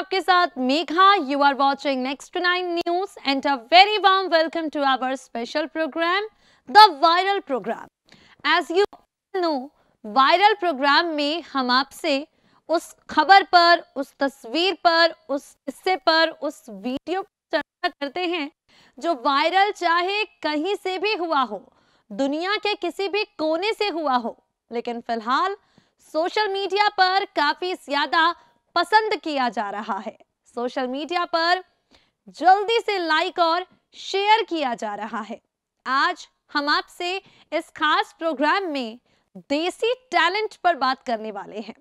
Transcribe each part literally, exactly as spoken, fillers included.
आपके साथ Megha. You are watching next nine news and a very warm welcome to our special program the viral program. As you know, viral program में हम आपसे उस खबर पर, उस तस्वीर पर, उस किस्से पर, उस वीडियो पर चर्चा करते हैं जो वायरल चाहे कहीं से भी हुआ हो, दुनिया के किसी भी कोने से हुआ हो, लेकिन फिलहाल सोशल मीडिया पर काफी ज्यादा पसंद किया जा रहा है। सोशल मीडिया पर जल्दी से लाइक और शेयर किया जा रहा है। आज हम आपसे इस खास प्रोग्राम में देसी टैलेंट पर बात करने वाले हैं।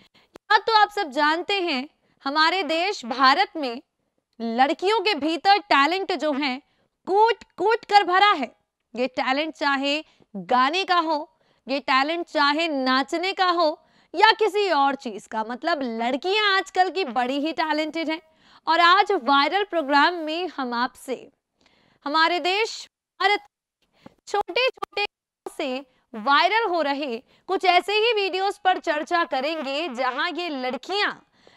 या तो आप सब जानते हैं, हमारे देश भारत में लड़कियों के भीतर टैलेंट जो है कूट कूट कर भरा है। ये टैलेंट चाहे गाने का हो, ये टैलेंट चाहे नाचने का हो या किसी और चीज का, मतलब लड़कियां आजकल की बड़ी ही टैलेंटेड हैं। और आज वायरल प्रोग्राम में हम आपसे हमारे देश भारत छोटे छोटे से वायरल हो रहे कुछ ऐसे ही वीडियोस पर चर्चा करेंगे जहां ये लड़कियां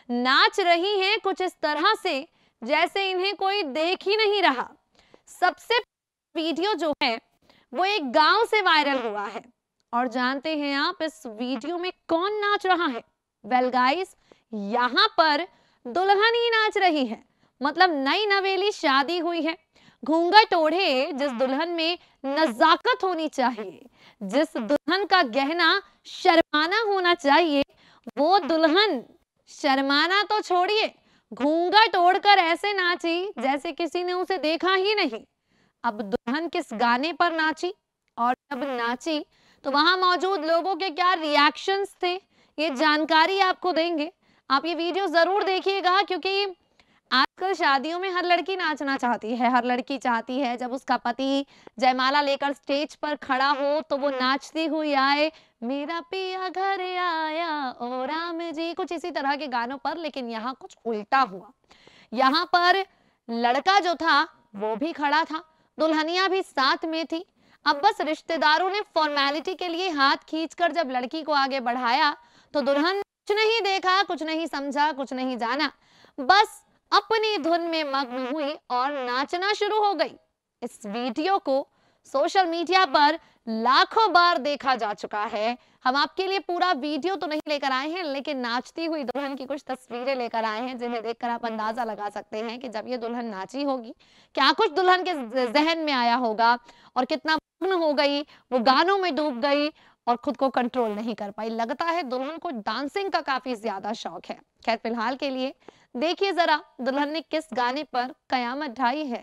नाच रही हैं कुछ इस तरह से जैसे इन्हें कोई देख ही नहीं रहा। सबसे वीडियो जो है वो एक गांव से वायरल हुआ है और जानते हैं आप इस वीडियो में कौन नाच रहा है? वेल गाइस, यहाँ पर दुल्हन ही नाच रही है। मतलब नई नवेली शादी हुई है, घूंघट ओढ़े जिस दुल्हन में नजाकत होनी चाहिए, जिस दुल्हन का गहना शर्माना होना चाहिए, वो दुल्हन शर्माना तो छोड़िए, घूंघट ओढ़कर ऐसे नाची जैसे किसी ने उसे देखा ही नहीं। अब दुल्हन किस गाने पर नाची और जब नाची तो वहां मौजूद लोगों के क्या रिएक्शंस थे, ये जानकारी आपको देंगे। आप ये वीडियो जरूर देखिएगा क्योंकि आजकल शादियों में हर लड़की नाचना चाहती है। हर लड़की चाहती है जब उसका पति जयमाला लेकर स्टेज पर खड़ा हो तो वो नाचती हुई आए, मेरा पिया घर आया ओ राम जी, कुछ इसी तरह के गानों पर। लेकिन यहाँ कुछ उल्टा हुआ। यहाँ पर लड़का जो था वो भी खड़ा था, दुल्हनिया भी साथ में थी। अब बस रिश्तेदारों ने फॉर्मेलिटी के लिए हाथ खींचकर जब लड़की को आगे बढ़ाया तो दुल्हन कुछ नहीं देखा, कुछ नहीं समझा, कुछ नहीं जाना, बस अपनी धुन में मग्न हुई और नाचना शुरू हो गई। इस वीडियो को सोशल मीडिया पर लाखों बार देखा जा चुका है। हम आपके लिए पूरा वीडियो तो नहीं लेकर आए हैं, लेकिन नाचती हुई दुल्हन की कुछ तस्वीरें लेकर आए हैं जिन्हें देखकर आप अंदाजा लगा सकते हैं कि जब ये दुल्हन नाची होगी क्या कुछ दुल्हन के जहन में आया होगा और कितना मग्न हो गई, वो गानों में डूब गई और खुद को कंट्रोल नहीं कर पाई। लगता है दुल्हन को डांसिंग का काफी ज्यादा शौक है। खैर, फिलहाल के लिए देखिए जरा दुल्हन ने किस गाने पर कयामत ढाई है।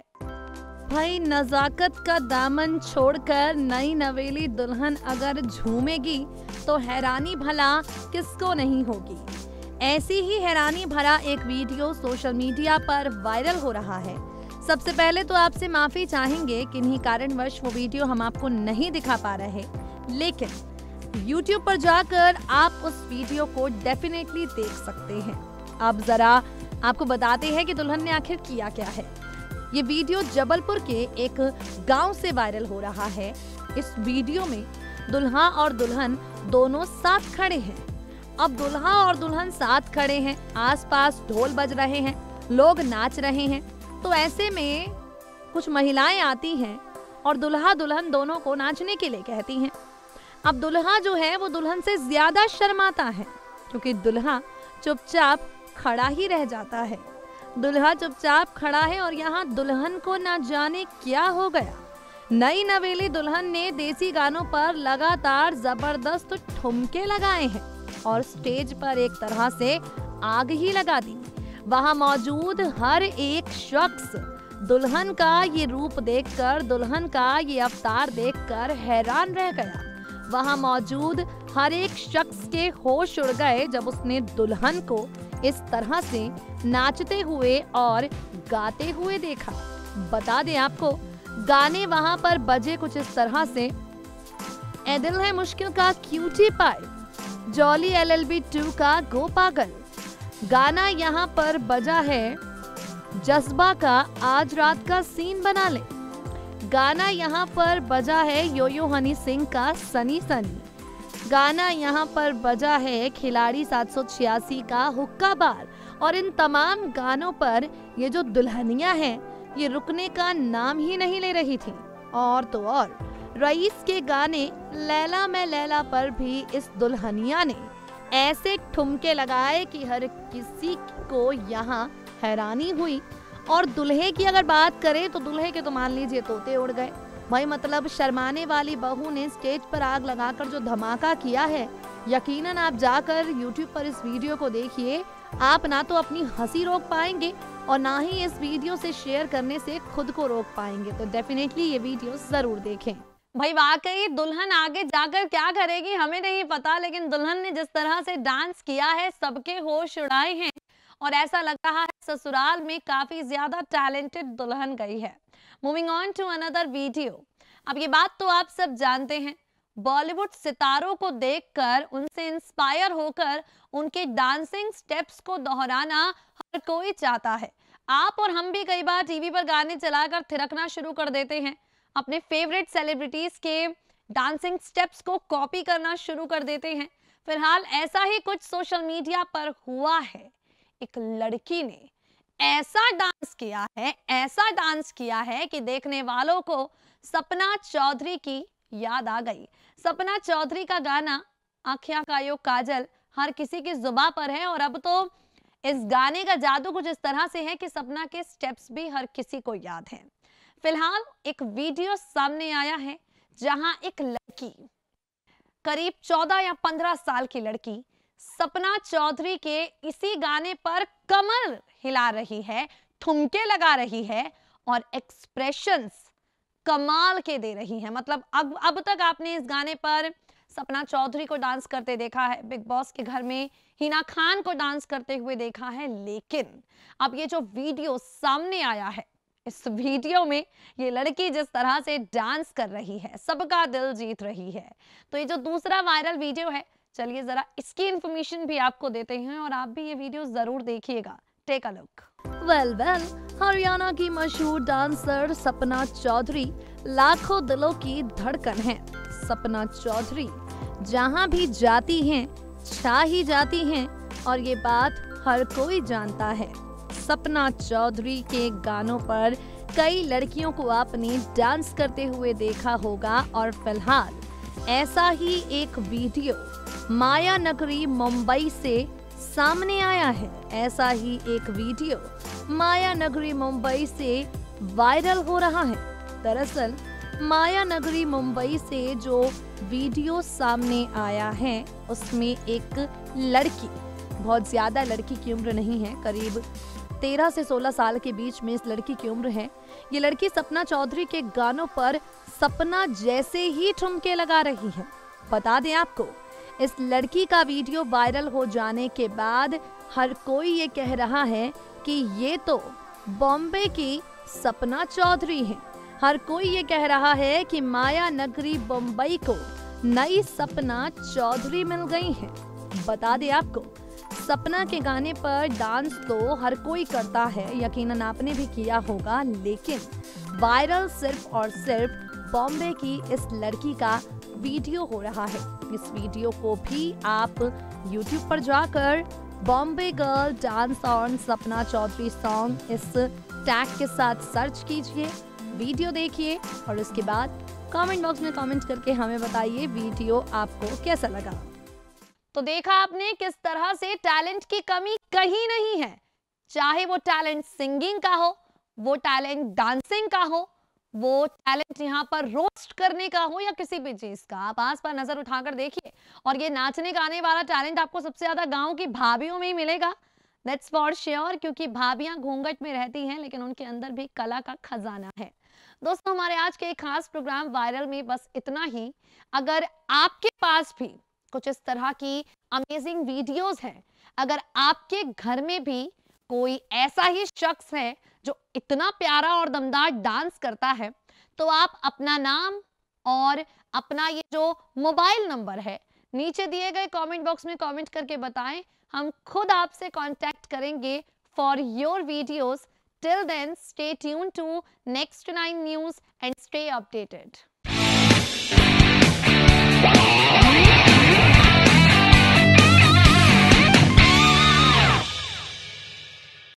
भाई, नजाकत का दामन छोड़कर नई नवेली दुल्हन अगर झूमेगी तो हैरानी भला किसको नहीं होगी। ऐसी ही हैरानी भरा एक वीडियो सोशल मीडिया पर वायरल हो रहा है। सबसे पहले तो आपसे माफी चाहेंगे किन्हीं कारणवश वो वीडियो हम आपको नहीं दिखा पा रहे, लेकिन यूट्यूब पर जाकर आप उस वीडियो को डेफिनेटली देख सकते हैं। अब जरा आपको बताते हैं कि दुल्हन ने आखिर किया क्या है। ये वीडियो जबलपुर के एक गांव से वायरल हो रहा है। इस वीडियो में दुल्हा और दुल्हन दोनों साथ खड़े हैं। अब दुल्हा और दुल्हन साथ खड़े हैं, आसपास ढोल बज रहे हैं, लोग नाच रहे हैं। तो ऐसे में कुछ महिलाएं आती हैं और दुल्हा दुल्हन दोनों को नाचने के लिए कहती हैं। अब दुल्हा जो है वो दुल्हन से ज्यादा शर्माता है क्योंकि दुल्हा चुपचाप खड़ा ही रह जाता है। दुल्हा चुपचाप खड़ा है और यहाँ दुल्हन को ना जाने क्या हो गया। नई नवेली दुल्हन ने देसी गानों पर लगातार जबरदस्त ठुमके लगाए हैं और स्टेज पर एक तरह से आग ही लगा दी। वहां मौजूद हर एक शख्स दुल्हन का ये रूप देखकर, दुल्हन का ये अवतार देखकर हैरान रह गया। वहां मौजूद हर एक शख्स के होश उड़ गए जब उसने दुल्हन को इस तरह से नाचते हुए और गाते हुए देखा। बता दें आपको, गाने वहां पर बजे कुछ इस तरह से, ए दिल है मुश्किल का cutie pie, Jolly L L B two का गो पागल। गाना यहाँ पर बजा है जज्बा का आज रात का सीन बना ले। गाना यहाँ पर बजा है यो यो हनी सिंह का सनी सनी। गाना यहाँ पर बजा है खिलाड़ी सात सौ छियासी का हुक्का बार। और इन तमाम गानों पर ये जो दुल्हनियां हैं ये रुकने का नाम ही नहीं ले रही थी। और तो और रईस के गाने लैला मैं लैला पर भी इस दुल्हनिया ने ऐसे ठुमके लगाए कि हर किसी को यहाँ हैरानी हुई। और दुल्हे की अगर बात करें तो दुल्हे के तो मान लीजिए तोते उड़ गए भाई। मतलब शर्माने वाली बहू ने स्टेज पर आग लगाकर जो धमाका किया है, यकीनन आप जाकर यूट्यूब पर इस वीडियो को देखिए, आप ना तो अपनी हंसी रोक पाएंगे और ना ही इस वीडियो से शेयर करने से खुद को रोक पाएंगे। तो डेफिनेटली ये वीडियो जरूर देखें। भाई वाकई दुल्हन आगे जाकर क्या करेगी हमें नहीं पता, लेकिन दुल्हन ने जिस तरह से डांस किया है सबके होश उड़ाए हैं और ऐसा लग रहा है ससुराल में काफी ज्यादा टैलेंटेड दुल्हन गई है। Moving on to another video. अब ये बात तो आप सब जानते हैं, बॉलीवुड सितारों को देखकर उनसे इंस्पायर होकर उनके डांसिंग स्टेप्स को दोहराना हर कोई चाहता है। आप और हम भी कई बार टीवी पर गाने चलाकर थिरकना शुरू कर देते हैं, अपने फेवरेट सेलिब्रिटीज के डांसिंग स्टेप्स को कॉपी करना शुरू कर देते हैं। फिलहाल ऐसा ही कुछ सोशल मीडिया पर हुआ है। एक लड़की ने ऐसा डांस किया है, ऐसा डांस किया है कि देखने वालों को सपना चौधरी की याद आ गई। सपना चौधरी का गाना आँखियाँ कायो काजल हर किसी की जुबान पर है और अब तो इस गाने का जादू कुछ इस तरह से है कि सपना के स्टेप्स भी हर किसी को याद हैं। फिलहाल एक वीडियो सामने आया है जहां एक लड़की, करीब चौदह या पंद्रह साल की लड़की सपना चौधरी के इसी गाने पर कमर हिला रही है, ठुमके लगा रही है और एक्सप्रेशंस कमाल के दे रही है। मतलब अब अब तक आपने इस गाने पर सपना चौधरी को डांस करते देखा है, बिग बॉस के घर में हिना खान को डांस करते हुए देखा है, लेकिन अब ये जो वीडियो सामने आया है, इस वीडियो में ये लड़की जिस तरह से डांस कर रही है, सबका दिल जीत रही है। तो ये जो दूसरा वायरल वीडियो है, चलिए जरा इसकी इंफॉर्मेशन भी आपको देते हैं और आप भी ये वीडियो जरूर देखिएगा। Take a look. Well well Haryana की मशहूर डांसर सपना चौधरी लाखों दिलों की धड़कन है। सपना चौधरी जहां भी जाती हैं छा ही जाती हैं और ये बात हर कोई जानता है। सपना चौधरी के गानों पर कई लड़कियों को आपने डांस करते हुए देखा होगा और फिलहाल ऐसा ही एक वीडियो माया नगरी मुंबई से सामने आया है। ऐसा ही एक वीडियो माया नगरी मुंबई से वायरल हो रहा है। दरअसल माया नगरी मुंबई से जो वीडियो सामने आया है उसमें एक लड़की, बहुत ज्यादा लड़की की उम्र नहीं है, करीब तेरह से सोलह साल के बीच में इस लड़की की उम्र है। ये लड़की सपना चौधरी के गानों पर सपना जैसे ही ठुमके लगा रही है। बता दें आपको, इस लड़की का वीडियो वायरल हो जाने के बाद हर कोई ये कह रहा है कि ये तो बॉम्बे की सपना चौधरी है। हर कोई ये कह रहा है कि माया नगरी मुंबई को नई सपना चौधरी मिल गई है। बता दें आपको, सपना के गाने पर डांस तो हर कोई करता है, यकीनन आपने भी किया होगा, लेकिन वायरल सिर्फ और सिर्फ बॉम्बे की इस लड़की का वीडियो हो रहा है। इस वीडियो को भी आप यूट्यूब पर जाकर Bombay girl dance on Sapna Chaudhary song इस टैग के साथ सर्च कीजिए, वीडियो देखिए और उसके बाद कमेंट बॉक्स में कमेंट करके हमें बताइए वीडियो आपको कैसा लगा। तो देखा आपने किस तरह से टैलेंट की कमी कहीं नहीं है, चाहे वो टैलेंट सिंगिंग का हो, वो टैलेंट डांसिंग का हो, वो टैलेंट यहाँ पर रोस्ट करने का हो या किसी भी चीज का। आप आस पास नजर उठाकर देखिए और ये नाचने गाने वाला टैलेंट आपको सबसे ज्यादा गांव की भाभियों में ही मिलेगा। दैट्स फॉर श्योर, क्योंकि भाभियां घूंघट में रहती हैं लेकिन उनके अंदर भी कला का खजाना है। दोस्तों, हमारे आज के एक खास प्रोग्राम वायरल में बस इतना ही। अगर आपके पास भी कुछ इस तरह की अमेजिंग वीडियोस हैं, अगर आपके घर में भी कोई ऐसा ही शख्स है जो इतना प्यारा और दमदार डांस करता है, तो आप अपना नाम और अपना ये जो मोबाइल नंबर है नीचे दिए गए कमेंट बॉक्स में कमेंट करके बताएं। हम खुद आपसे कांटेक्ट करेंगे for your videos. Till then, stay tuned to next nine news and stay updated.